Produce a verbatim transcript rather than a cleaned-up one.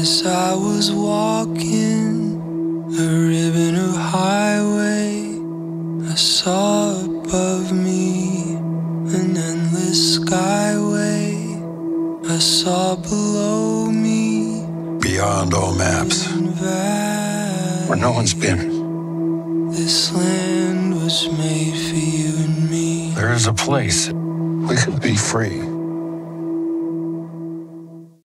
As I was walking a ribbon of highway, I saw above me an endless skyway. I saw below me, beyond all maps, where no one's been. This land was made for you and me. There is a place we could be free.